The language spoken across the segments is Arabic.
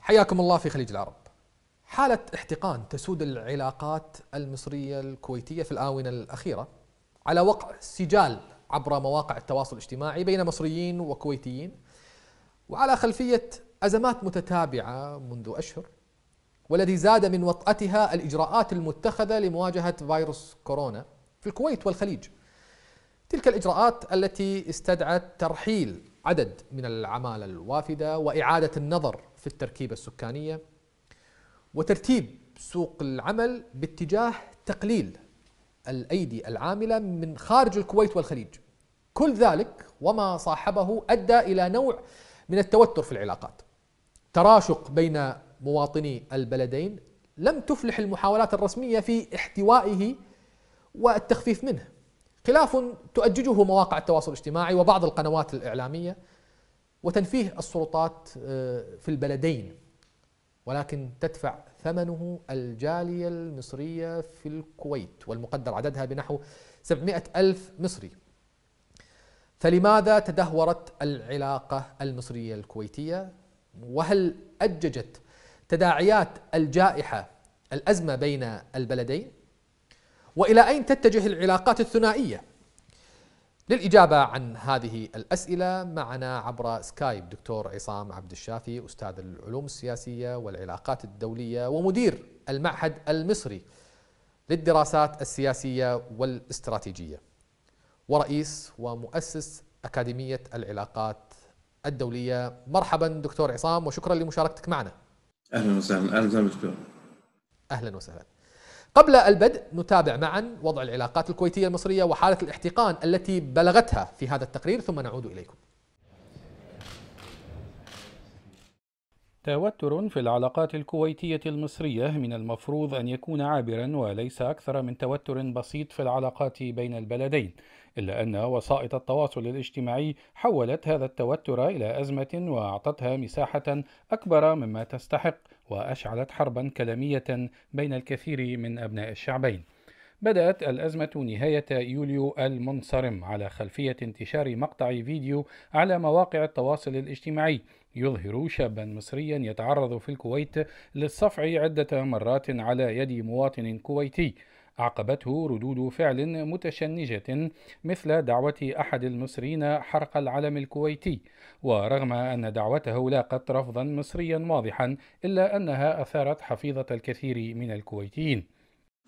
حياكم الله في خليج العرب. حالة احتقان تسود العلاقات المصرية الكويتية في الآونة الأخيرة على وقع سجال عبر مواقع التواصل الاجتماعي بين مصريين وكويتيين، وعلى خلفية أزمات متتابعة منذ أشهر، والذي زاد من وطأتها الإجراءات المتخذة لمواجهة فيروس كورونا في الكويت والخليج. تلك الإجراءات التي استدعت ترحيل عدد من العمالة الوافدة وإعادة النظر في التركيبة السكانية وترتيب سوق العمل باتجاه تقليل الأيدي العاملة من خارج الكويت والخليج. كل ذلك وما صاحبه أدى إلى نوع من التوتر في العلاقات، تراشق بين مواطني البلدين لم تفلح المحاولات الرسمية في احتوائه والتخفيف منه، خلاف تؤججه مواقع التواصل الاجتماعي وبعض القنوات الإعلامية وتنفيه السلطات في البلدين، ولكن تدفع ثمنه الجالية المصرية في الكويت والمقدر عددها بنحو 700 ألف مصري. فلماذا تدهورت العلاقة المصرية الكويتية؟ وهل أججت تداعيات الجائحة الأزمة بين البلدين؟ وإلى أين تتجه العلاقات الثنائية؟ للإجابة عن هذه الأسئلة معنا عبر سكايب دكتور عصام عبد الشافي، أستاذ العلوم السياسية والعلاقات الدولية ومدير المعهد المصري للدراسات السياسية والاستراتيجية، ورئيس ومؤسس أكاديمية العلاقات الدولية. مرحبا دكتور عصام وشكرا لمشاركتك معنا. أهلا وسهلا. أهلا وسهلا دكتور. أهلا وسهلا. قبل البدء نتابع معا وضع العلاقات الكويتية المصرية وحالة الاحتقان التي بلغتها في هذا التقرير، ثم نعود إليكم. توتر في العلاقات الكويتية المصرية من المفروض أن يكون عابرا وليس أكثر من توتر بسيط في العلاقات بين البلدين، إلا أن وسائط التواصل الاجتماعي حولت هذا التوتر إلى أزمة وأعطتها مساحة أكبر مما تستحق، وأشعلت حربا كلامية بين الكثير من أبناء الشعبين. بدأت الأزمة نهاية يوليو المنصرم على خلفية انتشار مقطع فيديو على مواقع التواصل الاجتماعي يظهر شابا مصريا يتعرض في الكويت للصفع عدة مرات على يد مواطن كويتي، أعقبته ردود فعل متشنجة مثل دعوة أحد المصريين حرق العلم الكويتي. ورغم أن دعوته لاقت رفضا مصريا واضحا، إلا أنها أثارت حفيظة الكثير من الكويتيين.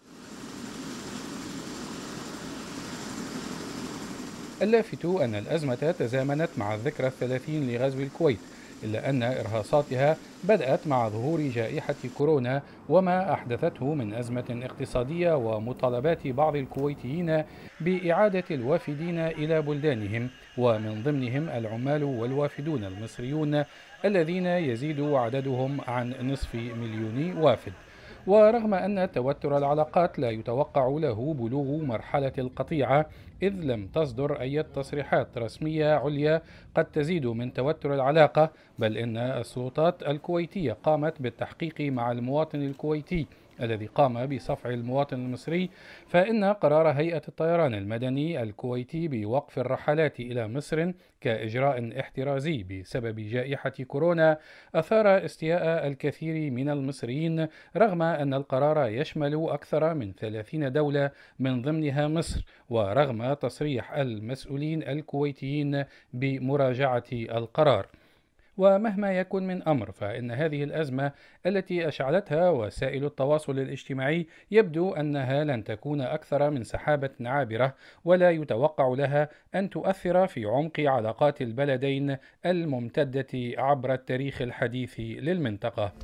اللافت أن الأزمة تزامنت مع الذكرى 30 لغزو الكويت، إلا أن إرهاصاتها بدأت مع ظهور جائحة كورونا وما أحدثته من أزمة اقتصادية ومطالبات بعض الكويتيين بإعادة الوافدين إلى بلدانهم، ومن ضمنهم العمال والوافدون المصريون الذين يزيد عددهم عن نصف مليون وافد. ورغم أن توتر العلاقات لا يتوقع له بلوغ مرحلة القطيعة، إذ لم تصدر أي تصريحات رسمية عليا قد تزيد من توتر العلاقة، بل إن السلطات الكويتية قامت بالتحقيق مع المواطن الكويتي الذي قام بصفع المواطن المصري، فإن قرار هيئة الطيران المدني الكويتي بوقف الرحلات إلى مصر كإجراء احترازي بسبب جائحة كورونا أثار استياء الكثير من المصريين، رغم أن القرار يشمل أكثر من 30 دولة من ضمنها مصر، ورغم تصريح المسؤولين الكويتيين بمراجعة القرار. ومهما يكن من أمر، فإن هذه الأزمة التي أشعلتها وسائل التواصل الاجتماعي يبدو أنها لن تكون أكثر من سحابة عابرة، ولا يتوقع لها أن تؤثر في عمق علاقات البلدين الممتدة عبر التاريخ الحديث للمنطقة.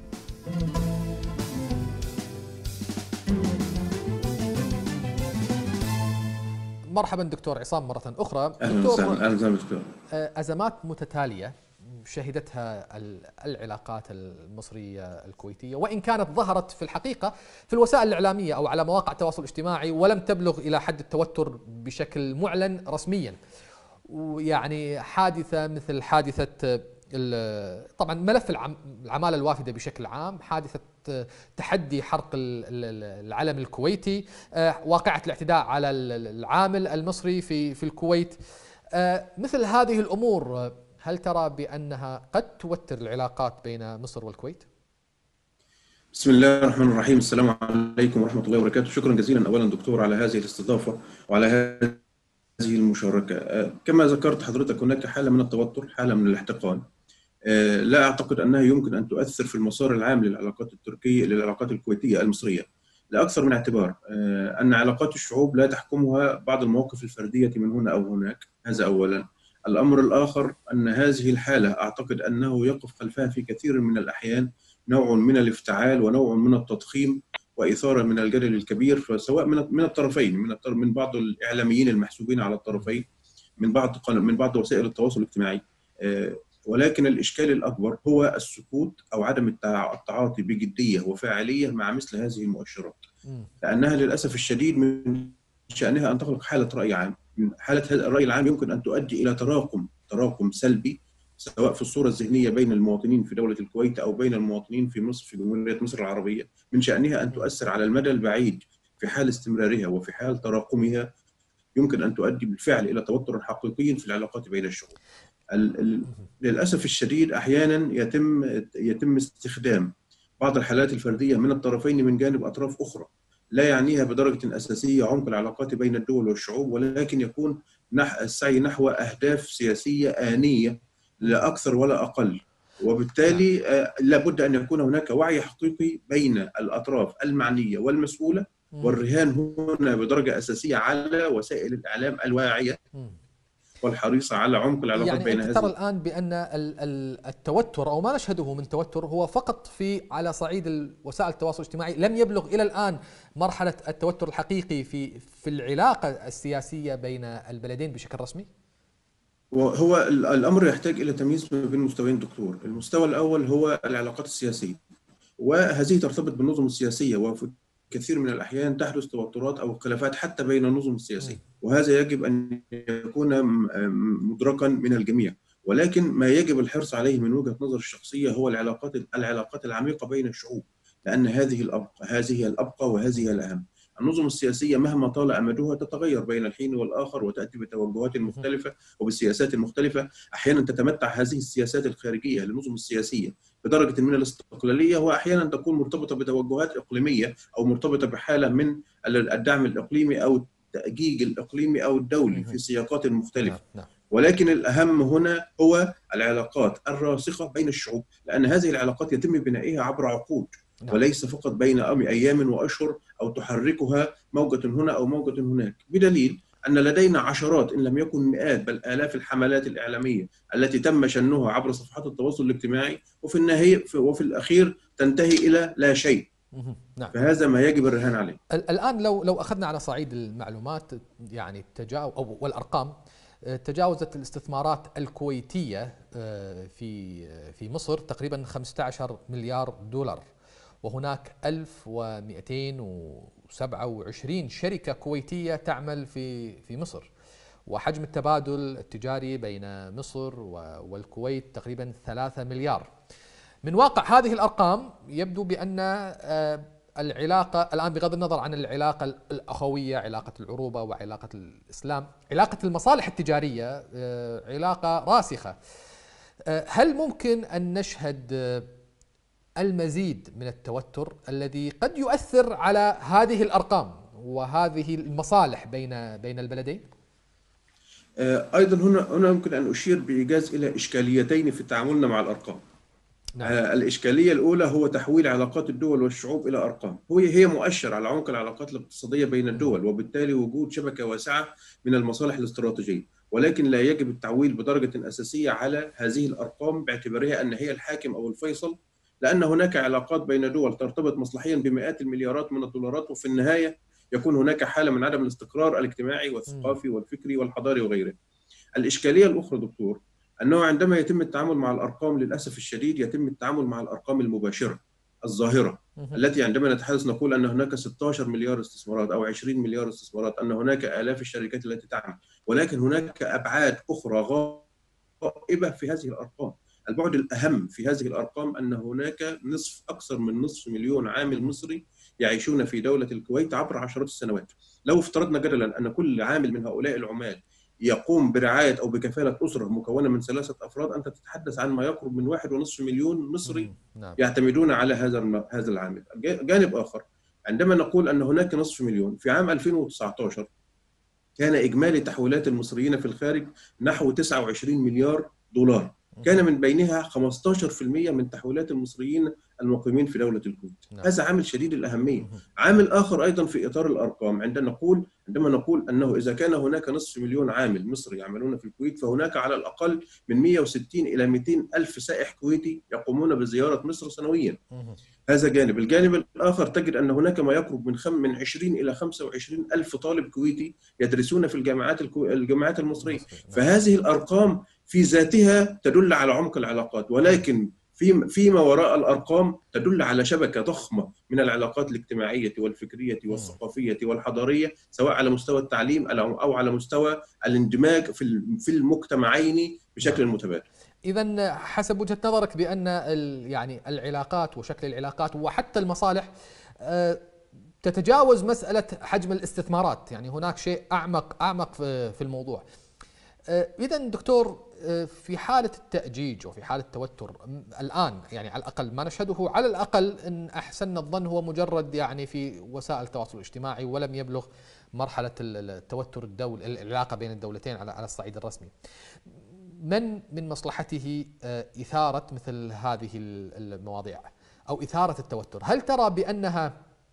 مرحبا دكتور عصام مرة أخرى. أهلا وسهلا. أهلا وسهلا دكتور. أزمات متتالية شهدتها العلاقات المصرية الكويتية، وإن كانت ظهرت في الحقيقة في الوسائل الإعلامية أو على مواقع التواصل الاجتماعي ولم تبلغ إلى حد التوتر بشكل معلن رسميا. ويعني حادثة مثل حادثة طبعا ملف العمالة الوافدة بشكل عام، حادثة تحدي حرق العلم الكويتي، واقعة الاعتداء على العامل المصري في الكويت، مثل هذه الأمور هل ترى بأنها قد توتر العلاقات بين مصر والكويت؟ بسم الله الرحمن الرحيم. السلام عليكم ورحمة الله وبركاته. شكرا جزيلا أولا دكتور على هذه الاستضافة وعلى هذه المشاركة. كما ذكرت حضرتك هناك حالة من التوتر، حالة من الاحتقان. لا أعتقد أنها يمكن أن تؤثر في المسار العام للعلاقات التركية للعلاقات الكويتية المصرية لأكثر من اعتبار. أن علاقات الشعوب لا تحكمها بعض المواقف الفردية من هنا أو هناك، هذا أولا. الأمر الآخر أن هذه الحالة أعتقد أنه يقف خلفها في كثير من الأحيان نوع من الافتعال ونوع من التضخيم وإثارة من الجدل الكبير، سواء من الطرفين، من بعض الإعلاميين المحسوبين على الطرفين، من بعض وسائل التواصل الاجتماعي. ولكن الإشكال الأكبر هو السكوت أو عدم التعاطي بجدية وفاعلية مع مثل هذه المؤشرات، لأنها للأسف الشديد من شأنها أن تخلق حالة رأي عام. حالة الرأي العام يمكن أن تؤدي إلى تراكم سلبي، سواء في الصورة الذهنية بين المواطنين في دولة الكويت أو بين المواطنين في مصر، في جمهورية مصر العربية، من شأنها أن تؤثر على المدى البعيد في حال استمرارها وفي حال تراكمها. يمكن أن تؤدي بالفعل إلى توتر حقيقي في العلاقات بين الشعوب. للأسف الشديد أحيانا يتم استخدام بعض الحالات الفردية من الطرفين من جانب أطراف أخرى، لا يعنيها بدرجة أساسية عمق العلاقات بين الدول والشعوب، ولكن يكون السعي نحو أهداف سياسية آنية لا أكثر ولا أقل. وبالتالي لابد أن يكون هناك وعي حقيقي بين الأطراف المعنية والمسؤولة، والرهان هنا بدرجة أساسية على وسائل الإعلام الواعية والحريصة على عمق العلاقات يعني بين أنت ترى الآن بأن التوتر أو ما نشهده من توتر هو فقط على صعيد وسائل التواصل الاجتماعي، لم يبلغ إلى الآن مرحلة التوتر الحقيقي في العلاقة السياسية بين البلدين بشكل رسمي؟ وهو الأمر يحتاج إلى تمييز ما بين مستويين دكتور. المستوى الأول هو العلاقات السياسية، وهذه ترتبط بالنظم السياسية، وفي كثير من الأحيان تحدث توترات أو خلافات حتى بين النظم السياسية، وهذا يجب أن يكون مدركا من الجميع. ولكن ما يجب الحرص عليه من وجهة نظر الشخصية هو العلاقات العميقة بين الشعوب، لأن هذه الأبقى وهذه الأهم. النظم السياسية مهما طال أمدها تتغير بين الحين والآخر وتأتي بتوجهات مختلفة وبسياسات مختلفة. أحيانا تتمتع هذه السياسات الخارجية للنظم السياسية بدرجة من الاستقلالية، وأحيانا تكون مرتبطة بتوجهات إقليمية أو مرتبطة بحالة من الدعم الإقليمي أو التأجيج الإقليمي أو الدولي في سياقات مختلفة. ولكن الأهم هنا هو العلاقات الراسخة بين الشعوب، لأن هذه العلاقات يتم بنائها عبر عقود وليس فقط بين أيام وأشهر أو تحركها موجة هنا أو موجة هناك، بدليل أن لدينا عشرات إن لم يكن مئات بل آلاف الحملات الإعلامية التي تم شنها عبر صفحات التواصل الاجتماعي، وفي النهاية وفي الأخير تنتهي إلى لا شيء. نعم. فهذا ما يجب الرهان عليه. الآن لو أخذنا على صعيد المعلومات يعني والأرقام، تجاوزت الاستثمارات الكويتية في مصر تقريبا 15 مليار دولار، وهناك 1227 شركة كويتية تعمل في مصر، وحجم التبادل التجاري بين مصر والكويت تقريبا 3 مليار. من واقع هذه الأرقام يبدو بأن العلاقة الآن، بغض النظر عن العلاقة الأخوية، علاقة العروبة وعلاقة الإسلام، علاقة المصالح التجارية علاقة راسخة. هل ممكن أن نشهد المزيد من التوتر الذي قد يؤثر على هذه الأرقام وهذه المصالح بين البلدين؟ أيضا هنا يمكن أن أشير بإيجاز إلى إشكاليتين في تعاملنا مع الأرقام. نعم. الإشكالية الأولى هو تحويل علاقات الدول والشعوب إلى أرقام. هي مؤشر على عمق العلاقات الاقتصادية بين الدول، وبالتالي وجود شبكة واسعة من المصالح الاستراتيجية، ولكن لا يجب التعويل بدرجة أساسية على هذه الأرقام باعتبارها أن هي الحاكم أو الفيصل، لأن هناك علاقات بين دول ترتبط مصلحيا بمئات المليارات من الدولارات، وفي النهاية يكون هناك حالة من عدم الاستقرار الاجتماعي والثقافي والفكري والحضاري وغيره. الإشكالية الأخرى دكتور أنه عندما يتم التعامل مع الأرقام للأسف الشديد يتم التعامل مع الأرقام المباشرة الظاهرة، التي عندما نتحدث نقول أن هناك 16 مليار استثمارات أو 20 مليار استثمارات، أن هناك آلاف الشركات التي تعمل، ولكن هناك أبعاد أخرى غائبة في هذه الأرقام. البعد الأهم في هذه الأرقام أن هناك أكثر من نصف مليون عامل مصري يعيشون في دولة الكويت عبر عشرات السنوات. لو افترضنا جدلا أن كل عامل من هؤلاء العمال يقوم برعاية أو بكفالة أسرة مكونة من 3 أفراد، أنت تتحدث عن ما يقرب من 1.5 مليون مصري نعم. يعتمدون على هذا العامل. جانب آخر، عندما نقول أن هناك نصف مليون، في عام 2019 كان إجمالي تحويلات المصريين في الخارج نحو 29 مليار دولار، كان من بينها 15% من تحويلات المصريين المقيمين في دولة الكويت. هذا عامل شديد الأهمية. عامل آخر أيضا في إطار الأرقام، عندما نقول أنه إذا كان هناك نصف مليون عامل مصري يعملون في الكويت، فهناك على الأقل من 160 إلى 200 ألف سائح كويتي يقومون بزيارة مصر سنويا. هذا جانب. الجانب الآخر تجد أن هناك ما يقرب من 20 إلى 25 ألف طالب كويتي يدرسون في الجامعات المصرية. فهذه الأرقام في ذاتها تدل على عمق العلاقات، ولكن فيما وراء الأرقام تدل على شبكة ضخمة من العلاقات الاجتماعية والفكرية والثقافية والحضارية، سواء على مستوى التعليم أو على مستوى الاندماج في المجتمعين بشكل متبادل. إذا حسب وجهة نظرك بأن يعني العلاقات وشكل العلاقات وحتى المصالح تتجاوز مسألة حجم الاستثمارات، يعني هناك شيء أعمق في الموضوع. إذا دكتور، في حالة التأجيج وفي حالة التوتر الآن، يعني على الأقل ما نشهده، على الأقل إن أحسن الظن هو مجرد يعني في وسائل التواصل الاجتماعي ولم يبلغ مرحلة التوتر العلاقة بين الدولتين على الصعيد الرسمي. من مصلحته إثارة مثل هذه المواضيع أو إثارة التوتر؟ هل ترى بأنها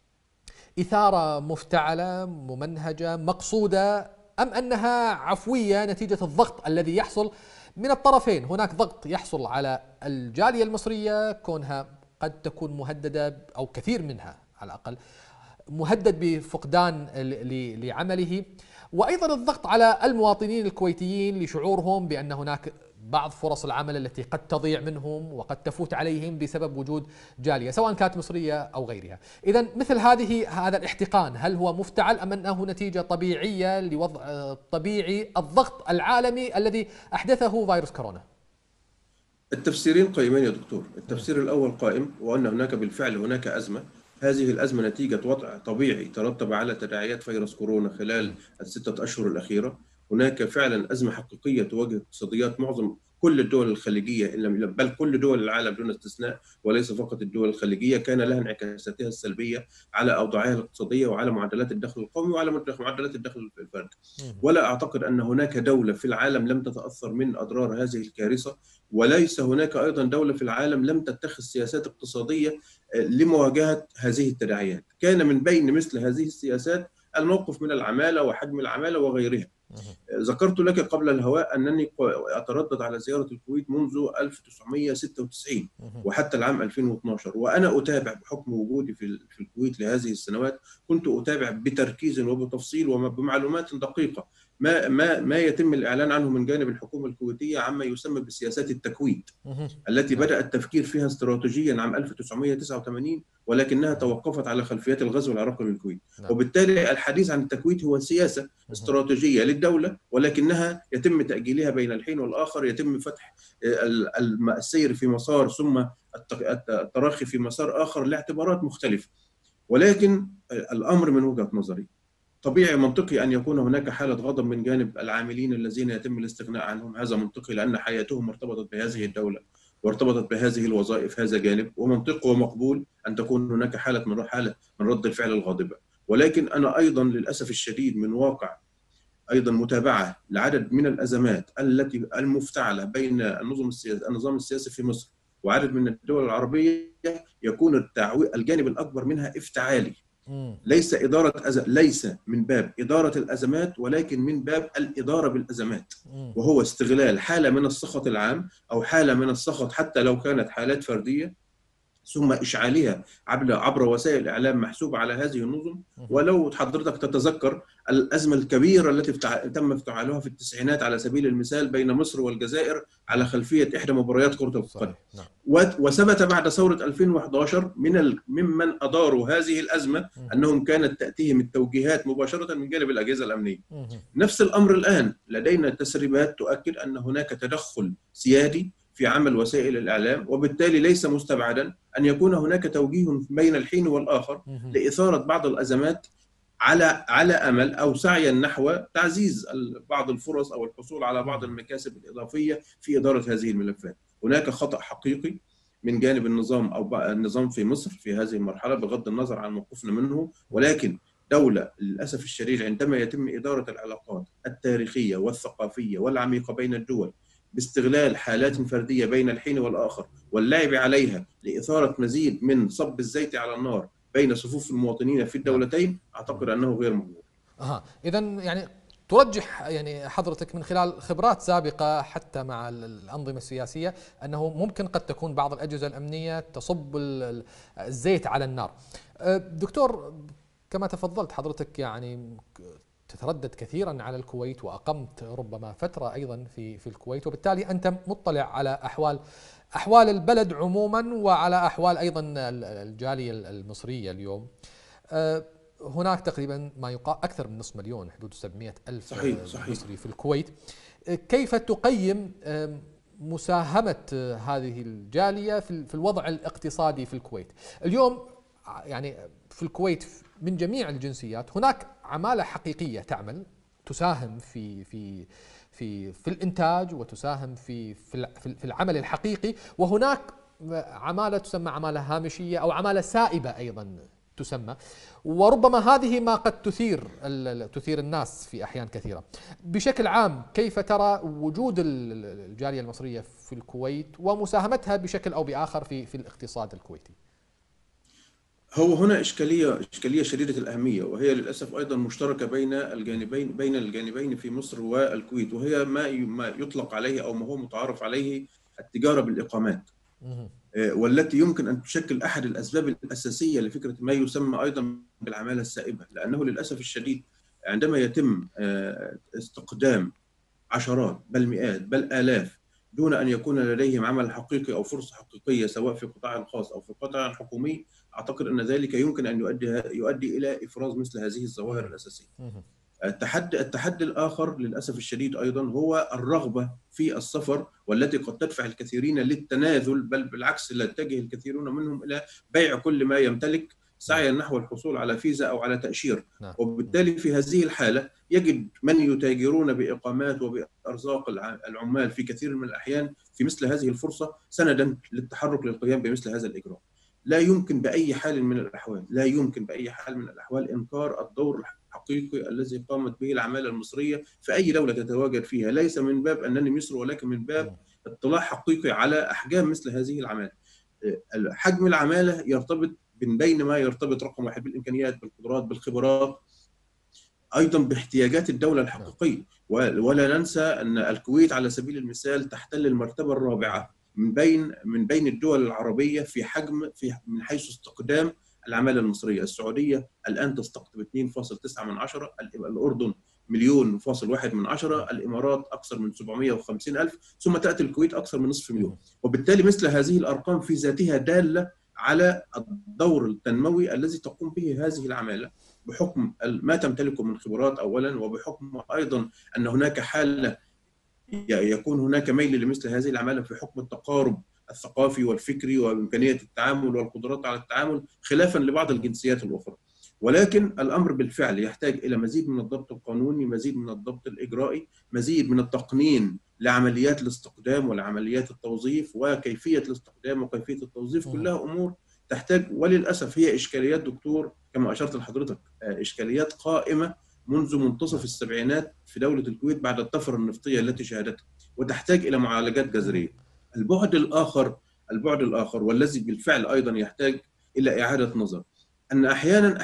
إثارة مفتعلة ممنهجة مقصودة، أم أنها عفوية نتيجة الضغط الذي يحصل من الطرفين؟ هناك ضغط يحصل على الجالية المصرية كونها قد تكون مهددة، أو كثير منها على الأقل مهدد بفقدان لعمله، وأيضا الضغط على المواطنين الكويتيين لشعورهم بأن هناك بعض فرص العمل التي قد تضيع منهم وقد تفوت عليهم بسبب وجود جالية سواء كانت مصرية أو غيرها. إذن مثل هذا الاحتقان، هل هو مفتعل أم أنه نتيجة طبيعية لوضع طبيعي الضغط العالمي الذي أحدثه فيروس كورونا؟ التفسيرين قائمين يا دكتور. التفسير الأول قائم، وأن هناك بالفعل هناك أزمة. هذه الأزمة نتيجة وضع طبيعي ترتب على تداعيات فيروس كورونا خلال ال6 أشهر الأخيرة. هناك فعلا أزمة حقيقية تواجه اقتصاديات معظم كل الدول الخليجية، بل كل دول العالم دون استثناء، وليس فقط الدول الخليجية، كان لها انعكاساتها السلبية على أوضاعها الاقتصادية وعلى معدلات الدخل القومي وعلى معدلات الدخل الفردي. ولا أعتقد أن هناك دولة في العالم لم تتأثر من أضرار هذه الكارثة، وليس هناك أيضا دولة في العالم لم تتخذ سياسات اقتصادية لمواجهة هذه التداعيات. كان من بين مثل هذه السياسات الموقف من العمالة وحجم العمالة وغيرها. ذكرت لك قبل الهواء أنني أتردد على زيارة الكويت منذ 1996 وحتى العام 2012، وأنا أتابع بحكم وجودي في الكويت لهذه السنوات. كنت أتابع بتركيز وبتفصيل وبمعلومات دقيقة ما يتم الإعلان عنه من جانب الحكومة الكويتية عما يسمى بسياسات التكويت، التي بدأ التفكير فيها استراتيجيا عام 1989، ولكنها توقفت على خلفيات الغزو العراقي للكويت. وبالتالي الحديث عن التكويت هو سياسة استراتيجية للدولة، ولكنها يتم تأجيلها بين الحين والآخر. يتم فتح السير في مسار ثم التراخي في مسار آخر لاعتبارات مختلفة. ولكن الأمر من وجهة نظري طبيعي منطقي أن يكون هناك حالة غضب من جانب العاملين الذين يتم الاستغناء عنهم. هذا منطقي لأن حياتهم ارتبطت بهذه الدولة وارتبطت بهذه الوظائف. هذا جانب ومنطقي ومقبول أن تكون هناك حالة من رد الفعل الغاضبة. ولكن أنا أيضا للأسف الشديد من واقع أيضا متابعة لعدد من الأزمات التي المفتعلة بين النظام السياسي في مصر وعدد من الدول العربية، يكون الجانب الأكبر منها افتعالي، ليس من باب إدارة الأزمات، ولكن من باب الإدارة بالأزمات، وهو استغلال حالة من السخط العام أو حالة من السخط حتى لو كانت حالات فردية، ثم إشعالها عبر وسائل الإعلام محسوبة على هذه النظم. ولو حضرتك تتذكر الأزمة الكبيرة التي تم افتعالها في التسعينات على سبيل المثال بين مصر والجزائر على خلفية إحدى مباريات كرة القدم، وثبت بعد ثورة 2011 ممن أداروا هذه الأزمة أنهم كانت تأتيهم التوجيهات مباشرة من جانب الأجهزة الأمنية. نفس الأمر الآن، لدينا تسريبات تؤكد أن هناك تدخل سيادي في عمل وسائل الإعلام، وبالتالي ليس مستبعدا أن يكون هناك توجيه بين الحين والآخر لإثارة بعض الأزمات على امل او سعيا نحو تعزيز بعض الفرص او الحصول على بعض المكاسب الاضافيه في اداره هذه الملفات. هناك خطا حقيقي من جانب النظام او النظام في مصر في هذه المرحله بغض النظر عن موقفنا منه، ولكن دولة للأسف الشديد عندما يتم إدارة العلاقات التاريخية والثقافية والعميقة بين الدول باستغلال حالات فردية بين الحين والآخر واللعب عليها لإثارة مزيد من صب الزيت على النار بين صفوف المواطنين في الدولتين، أعتقد أنه غير مقبول. إذا يعني ترجح يعني حضرتك من خلال خبرات سابقة حتى مع الأنظمة السياسية أنه ممكن قد تكون بعض الأجهزة الأمنية تصب الزيت على النار. دكتور، كما تفضلت حضرتك يعني تتردد كثيرا على الكويت وأقمت ربما فترة أيضا في الكويت، وبالتالي أنت مطلع على أحوال البلد عموما وعلى أحوال أيضا الجالية المصرية اليوم. هناك تقريبا ما يقال أكثر من نصف مليون، حدود 700 ألف صحيح. مصري في الكويت. كيف تقيم مساهمة هذه الجالية في الوضع الاقتصادي في الكويت اليوم؟ يعني في الكويت من جميع الجنسيات هناك عمالة حقيقية تعمل تساهم في الإنتاج وتساهم في العمل الحقيقي، وهناك عمالة تسمى عمالة هامشية أو عمالة سائبة أيضا تسمى، وربما هذه ما قد تثير الناس في أحيان كثيرة. بشكل عام كيف ترى وجود الجالية المصرية في الكويت ومساهمتها بشكل أو بآخر في الاقتصاد الكويتي؟ هو هنا إشكالية شديدة الأهمية، وهي للأسف أيضا مشتركة بين الجانبين في مصر والكويت، وهي ما يطلق عليه أو ما هو متعارف عليه التجارة بالإقامات، والتي يمكن أن تشكل أحد الأسباب الأساسية لفكرة ما يسمى أيضا بالعمالة السائبة، لأنه للأسف الشديد عندما يتم استقدام عشرات بل مئات بل آلاف دون أن يكون لديهم عمل حقيقي أو فرصة حقيقية سواء في القطاع الخاص أو في القطاع الحكومي، أعتقد أن ذلك يمكن أن يؤدي إلى إفراز مثل هذه الظواهر الأساسية. التحدي الآخر للأسف الشديد أيضا هو الرغبة في السفر، والتي قد تدفع الكثيرين للتنازل، بل بالعكس يتجه الكثيرون منهم إلى بيع كل ما يمتلك سعيا نحو الحصول على فيزا أو على تأشيرة. وبالتالي في هذه الحالة يجد من يتاجرون بإقامات وبأرزاق العمال في كثير من الأحيان في مثل هذه الفرصة سندا للتحرك للقيام بمثل هذا الإجراء. لا يمكن بأي حال من الأحوال إنكار الدور الحقيقي الذي قامت به العمالة المصرية في أي دولة تتواجد فيها، ليس من باب أنني مصر ولكن من باب اطلاع حقيقي على أحجام مثل هذه العمالة. حجم العمالة يرتبط من بين ما يرتبط رقم واحد بالإمكانيات، بالقدرات، بالخبرات، أيضا باحتياجات الدولة الحقيقية. ولا ننسى أن الكويت على سبيل المثال تحتل المرتبة الرابعة من بين الدول العربية في حجم من حيث استقدام العمالة المصرية. السعودية الآن تستقطب 2.9، الأردن 1.1 مليون، الإمارات أكثر من 750,000، ثم تأتي الكويت أكثر من نصف مليون. وبالتالي مثل هذه الأرقام في ذاتها دالة على الدور التنموي الذي تقوم به هذه العمالة بحكم ما تمتلكه من خبرات أولا، وبحكم أيضا أن هناك حالة يكون هناك ميل لمثل هذه العمالة في حكم التقارب الثقافي والفكري وإمكانية التعامل والقدرات على التعامل خلافا لبعض الجنسيات الأخرى. ولكن الأمر بالفعل يحتاج إلى مزيد من الضبط القانوني، مزيد من الضبط الإجرائي، مزيد من التقنين لعمليات الاستقدام ولعمليات التوظيف وكيفية الاستقدام وكيفية التوظيف. كلها أمور تحتاج، وللأسف هي إشكاليات دكتور كما أشرت لحضرتك، إشكاليات قائمة منذ منتصف السبعينات في دولة الكويت بعد الطفرة النفطية التي شهدتها، وتحتاج إلى معالجات جذرية. البعد الآخر والذي بالفعل أيضا يحتاج إلى إعادة نظر، أن أحيانا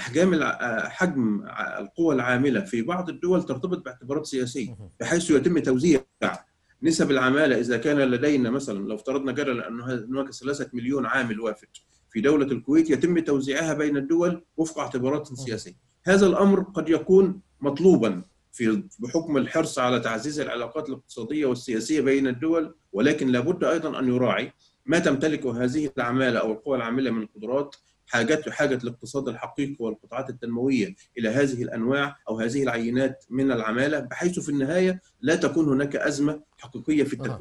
حجم القوى العاملة في بعض الدول ترتبط باعتبارات سياسية، بحيث يتم توزيع نسب العمالة. إذا كان لدينا مثلا لو افترضنا جدلا أن هناك 3 مليون عامل وافد في دولة الكويت، يتم توزيعها بين الدول وفق اعتبارات سياسية. هذا الأمر قد يكون مطلوبا بحكم الحرص على تعزيز العلاقات الاقتصادية والسياسية بين الدول، ولكن لابد أيضا أن يراعي ما تمتلكه هذه العمالة أو القوى العاملة من قدرات، حاجة الاقتصاد الحقيقي والقطاعات التنموية إلى هذه الأنواع أو هذه العينات من العمالة، بحيث في النهاية لا تكون هناك أزمة حقيقية في التكوين.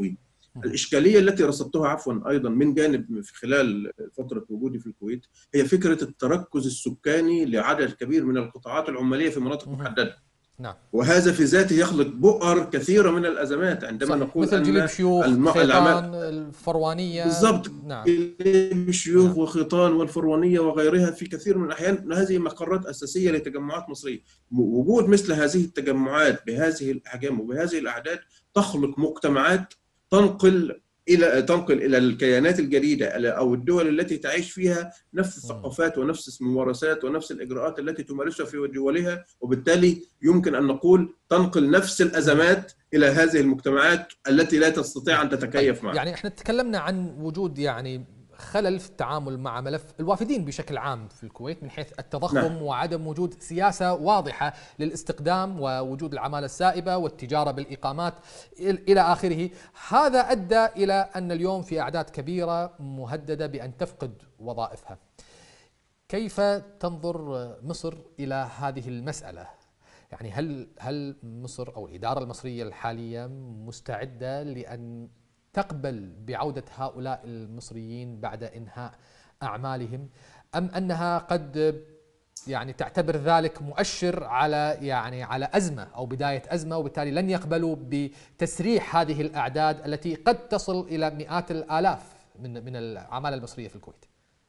الإشكالية التي رصدتها عفوا أيضا من جانب في خلال فترة وجودي في الكويت هي فكرة التركز السكاني لعدد كبير من القطاعات العمالية في مناطق محددة. نعم. وهذا في ذاته يخلق بؤر كثيرة من الأزمات عندما صحيح. نقول مثل جليب أن شيوخ، خيطان، الفروانية. بالضبط. نعم. جليب شيوخ نعم. وخيطان والفروانية وغيرها في كثير من الأحيان هذه مقرات أساسية لتجمعات مصرية. وجود مثل هذه التجمعات بهذه الأحجام وبهذه الأعداد تخلق مجتمعات تنقل إلى الكيانات الجديدة أو الدول التي تعيش فيها نفس الثقافات ونفس الممارسات ونفس الإجراءات التي تمارسها في دولها، وبالتالي يمكن أن نقول تنقل نفس الأزمات إلى هذه المجتمعات التي لا تستطيع أن تتكيف معها. يعني احنا تكلمنا عن وجود يعني خلل في التعامل مع ملف الوافدين بشكل عام في الكويت من حيث التضخم. نعم. وعدم وجود سياسة واضحة للاستقدام ووجود العمالة السائبة والتجارة بالإقامات إلى آخره. هذا أدى إلى أن اليوم في أعداد كبيرة مهددة بأن تفقد وظائفها. كيف تنظر مصر إلى هذه المسألة؟ يعني هل مصر أو الإدارة المصرية الحالية مستعدة لأن تقبل بعودة هؤلاء المصريين بعد إنهاء أعمالهم، أم أنها قد يعني تعتبر ذلك مؤشر على أزمة أو بداية أزمة، وبالتالي لن يقبلوا بتسريح هذه الأعداد التي قد تصل إلى مئات الآلاف من العمالة المصرية في الكويت؟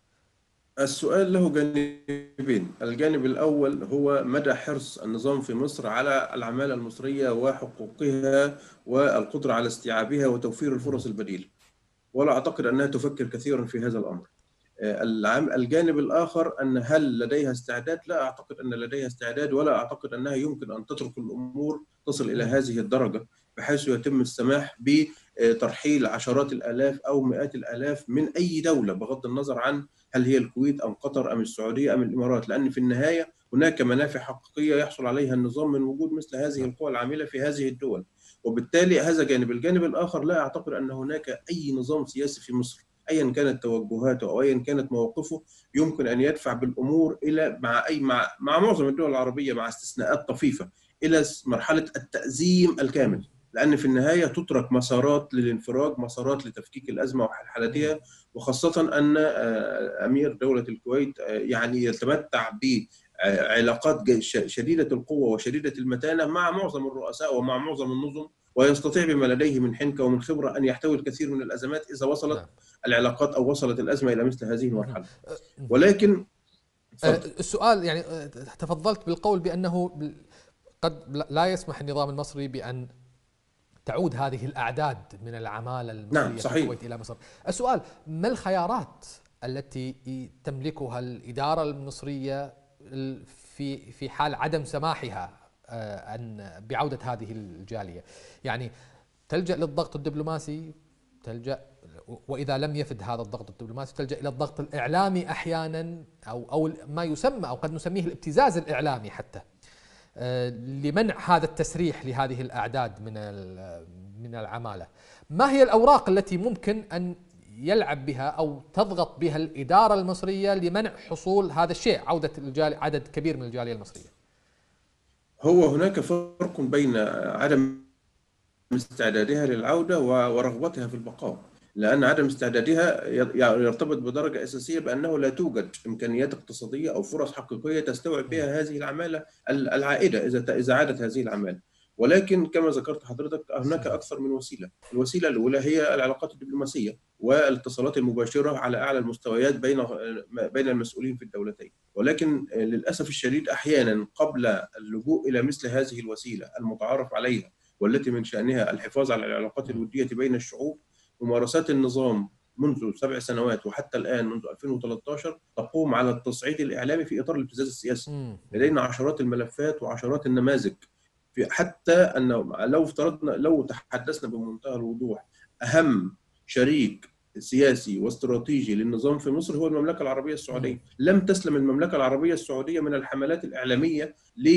السؤال له جانبين. الجانب الأول هو مدى حرص النظام في مصر على العمالة المصرية وحقوقها والقدرة على استيعابها وتوفير الفرص البديلة، ولا أعتقد أنها تفكر كثيرا في هذا الأمر. الجانب الآخر أن هل لديها استعداد؟ لا أعتقد أن لديها استعداد، ولا أعتقد أنها يمكن أن تترك الأمور تصل إلى هذه الدرجة بحيث يتم السماح بترحيل عشرات الآلاف أو مئات الآلاف من أي دولة بغض النظر عن هل هي الكويت أم قطر أم السعودية أم الإمارات، لأن في النهاية هناك منافع حقيقية يحصل عليها النظام من وجود مثل هذه القوى العاملة في هذه الدول. وبالتالي هذا جانب. الجانب الآخر لا أعتقد أن هناك أي نظام سياسي في مصر ايا كانت توجهاته او ايا كانت مواقفه يمكن ان يدفع بالامور الى مع معظم الدول العربيه مع استثناءات طفيفه الى مرحله التأزيم الكامل، لان في النهايه تترك مسارات للانفراج، مسارات لتفكيك الازمه وحلحلتها، وخاصه ان امير دوله الكويت يعني يتمتع بعلاقات شديده القوه وشديده المتانه مع معظم الرؤساء ومع معظم النظم، ويستطيع بما لديه من حنكة ومن خبرة أن يحتوي الكثير من الأزمات إذا وصلت العلاقات أو وصلت الأزمة إلى مثل هذه المرحلة. ولكن السؤال يعني تفضلت بالقول بأنه قد لا يسمح النظام المصري بأن تعود هذه الأعداد من العمالة المصرية في الكويت إلى مصر. السؤال: ما الخيارات التي تملكها الإدارة المصرية في حال عدم سماحها بعودة هذه الجالية؟ يعني تلجأ للضغط الدبلوماسي، وإذا لم يفد هذا الضغط الدبلوماسي تلجأ إلى الضغط الإعلامي أحيانا أو ما يسمى أو قد نسميه الابتزاز الإعلامي حتى لمنع هذا التسريح لهذه الأعداد من العمالة. ما هي الأوراق التي ممكن أن يلعب بها أو تضغط بها الإدارة المصرية لمنع حصول هذا الشيء، عودة عدد كبير من الجالية المصرية؟ هو هناك فرق بين عدم استعدادها للعودة ورغبتها في البقاء، لأن عدم استعدادها يرتبط بدرجة أساسية بأنه لا توجد إمكانيات اقتصادية أو فرص حقيقية تستوعب بها هذه العمالة العائدة إذا عادت هذه العمالة. ولكن كما ذكرت حضرتك هناك أكثر من وسيلة. الوسيلة الأولى هي العلاقات الدبلوماسية والاتصالات المباشرة على أعلى المستويات بين المسؤولين في الدولتين. ولكن للأسف الشديد أحيانا قبل اللجوء إلى مثل هذه الوسيلة المتعارف عليها والتي من شأنها الحفاظ على العلاقات الودية بين الشعوب، ممارسات النظام منذ 7 سنوات وحتى الآن منذ 2013 تقوم على التصعيد الإعلامي في إطار الابتزاز السياسي. لدينا عشرات الملفات وعشرات النماذج، حتى أنه لو تحدثنا بمنتهى الوضوح أهم شريك سياسي واستراتيجي للنظام في مصر هو المملكة العربية السعودية. لم تسلم المملكة العربية السعودية من الحملات الإعلامية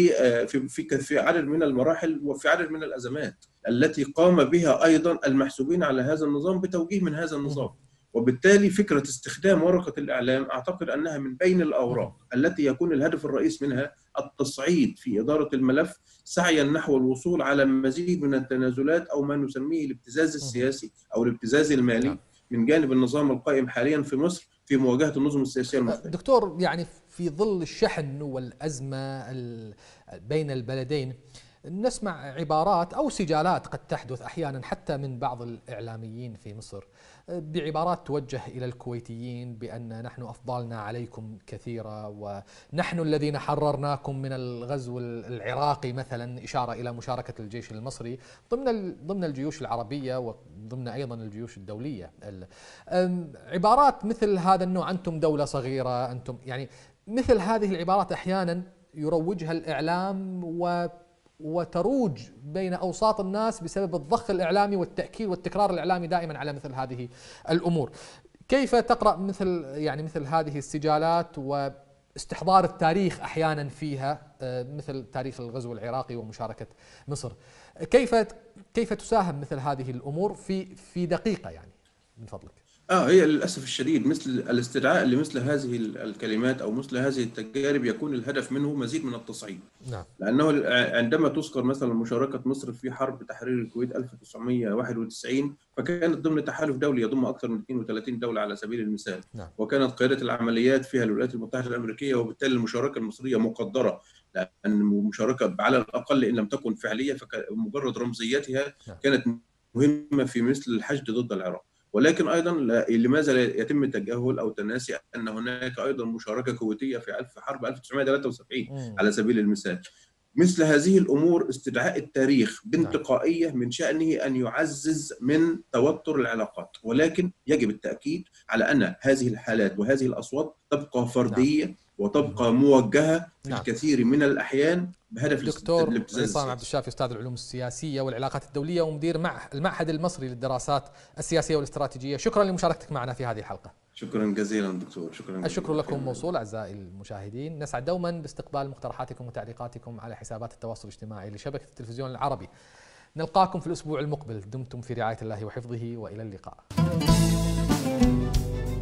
في عدد من المراحل وفي عدد من الأزمات التي قام بها أيضا المحسوبين على هذا النظام بتوجيه من هذا النظام. وبالتالي فكرة استخدام ورقة الإعلام أعتقد أنها من بين الأوراق التي يكون الهدف الرئيس منها التصعيد في إدارة الملف سعيا نحو الوصول على مزيد من التنازلات أو ما نسميه الابتزاز السياسي أو الابتزاز المالي من جانب النظام القائم حاليا في مصر في مواجهة النظم السياسية المختلفة. دكتور، يعني في ظل الشحن والأزمة بين البلدين نسمع عبارات أو سجالات قد تحدث أحيانا حتى من بعض الإعلاميين في مصر بعبارات توجه إلى الكويتيين بأن نحن أفضلنا عليكم كثيرا ونحن الذين حررناكم من الغزو العراقي مثلا، إشارة إلى مشاركة الجيش المصري ضمن الجيوش العربية وضمن أيضا الجيوش الدولية. عبارات مثل هذا النوع، أنتم دولة صغيرة، أنتم يعني مثل هذه العبارات أحيانا يروجها الإعلام وتروج بين أوساط الناس بسبب الضخ الإعلامي والتأكيد والتكرار الإعلامي دائما على مثل هذه الأمور. كيف تقرأ مثل هذه السجالات واستحضار التاريخ أحيانا فيها مثل تاريخ الغزو العراقي ومشاركة مصر؟ كيف تساهم مثل هذه الأمور في دقيقة يعني من فضلك؟ هي للأسف الشديد مثل الاستدعاء لمثل هذه الكلمات أو مثل هذه التجارب يكون الهدف منه مزيد من التصعيد. نعم. لأنه عندما تذكر مثلا مشاركة مصر في حرب تحرير الكويت 1991 فكانت ضمن تحالف دولي يضم أكثر من 32 دولة على سبيل المثال. نعم. وكانت قيادة العمليات فيها الولايات المتحدة الأمريكية، وبالتالي المشاركة المصرية مقدرة، لأن المشاركة على الأقل إن لم تكن فعلية فمجرد رمزيتها كانت مهمة في مثل الحشد ضد العراق. ولكن ايضا لماذا لا يتم التجاهل او تناسي ان هناك ايضا مشاركه كويتيه في حرب 1973 على سبيل المثال. مثل هذه الامور استدعاء التاريخ بانتقائيه من شانه ان يعزز من توتر العلاقات، ولكن يجب التاكيد على ان هذه الحالات وهذه الاصوات تبقى فرديه وتبقى موجهه في الكثير من الاحيان بهدف دكتور عصام عبد الشافي، استاذ العلوم السياسيه والعلاقات الدوليه ومدير المعهد المصري للدراسات السياسيه والاستراتيجيه، شكرا لمشاركتك معنا في هذه الحلقه. شكرا جزيلا دكتور. الشكر لكم موصول اعزائي المشاهدين. نسعد دوما باستقبال مقترحاتكم وتعليقاتكم على حسابات التواصل الاجتماعي لشبكه التلفزيون العربي. نلقاكم في الاسبوع المقبل، دمتم في رعايه الله وحفظه والى اللقاء.